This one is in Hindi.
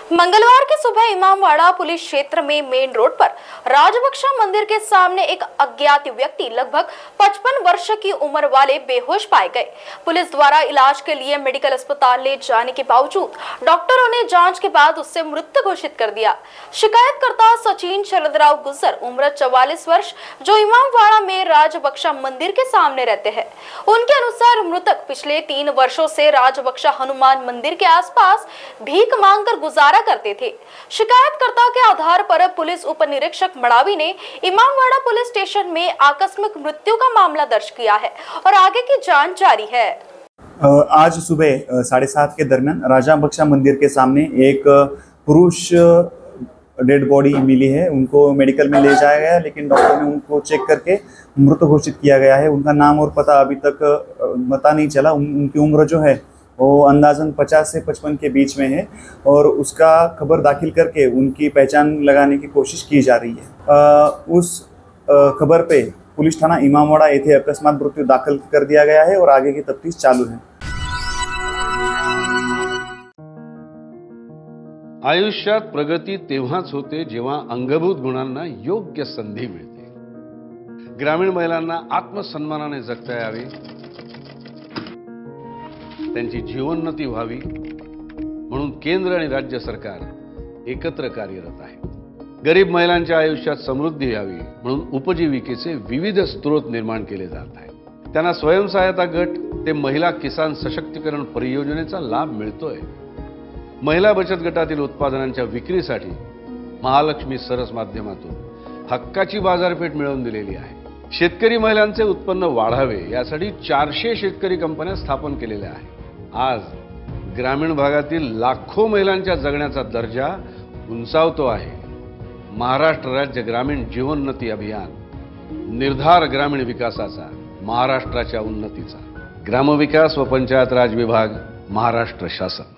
मंगलवार की सुबह इमामवाड़ा पुलिस क्षेत्र में मेन रोड पर राजबक्सा मंदिर के सामने एक अज्ञात व्यक्ति लगभग 55 वर्ष की उम्र वाले बेहोश पाए गए। पुलिस द्वारा इलाज के लिए मेडिकल अस्पताल ले जाने के बावजूद डॉक्टरों ने जांच के बाद उससे मृत घोषित कर दिया। शिकायतकर्ता सचिन शरदराव गुजर उम्र 44 वर्ष जो इमामवाड़ा में राजबक्सा मंदिर के सामने रहते हैं। उनके अनुसार मृतक पिछले 3 वर्षों से राजबक्सा हनुमान मंदिर के आसपास भीख मांगकर गुजारा करते थे। शिकायतकर्ता के आधार पर पुलिस उप निरीक्षक मड़ावी ने इमामवाड़ा पुलिस स्टेशन में आकस्मिक मृत्यु का मामला दर्ज किया है और आगे की जांच जारी है। आज सुबह 7:30 के दरमियान राजबक्सा मंदिर के सामने एक पुरुष डेड बॉडी मिली है। उनको मेडिकल में ले जाया गया, लेकिन डॉक्टर ने उनको चेक करके मृत घोषित किया गया है। उनका नाम और पता अभी तक पता नहीं चला। उनकी उम्र जो है वो अंदाजन 50 से 55 के बीच में है और उसका खबर दाखिल करके उनकी पहचान लगाने की कोशिश की जा रही है। उस खबर पे पुलिस थाना इमामवाड़ा येथे अकस्मात मृत्यू दाखल कर दिया गया है और आगे की तफ्तीश चालू है। आयुष्यात प्रगती तेव्हाच होते जेव्हा अंगभूत गुणांना योग्य संधी मिळते। ग्रामीण महिलांना आत्मसन्मानाने जगता यावे, त्यांची जीवनोन्नती व्हावी म्हणून केंद्र आणि राज्य सरकार एकत्र कार्यरत आहे। गरीब महिलांच्या आयुष्यात समृद्धी यावी म्हणून उपजीविकेचे विविध स्रोत निर्माण केले जात आहेत। त्यांना स्वयंसहायता गट ते महिला किसान सशक्तीकरण परियोजनेचा लाभ मिळतोय। महिला बचत गटातील उत्पादनांच्या विक्रीसाठी महालक्ष्मी सरस माध्यमातून हक्काची बाजारपेठ मिळवून दिलेली आहे। शेतकरी महिलांचे उत्पन्न वाढावे यासाठी 400 शेतकरी कंपन्या स्थापन केलेल्या आहेत। आज ग्रामीण भागातील लाखो महिलांच्या जगण्याचा दर्जा उंचावतो आहे। महाराष्ट्र राज्य ग्रामीण जीवनोन्नती अभियान, निर्धार ग्रामीण विकासाचा, महाराष्ट्राच्या उन्नतीचा, ग्रामविकास व पंचायत राज विभाग, महाराष्ट्र शासन।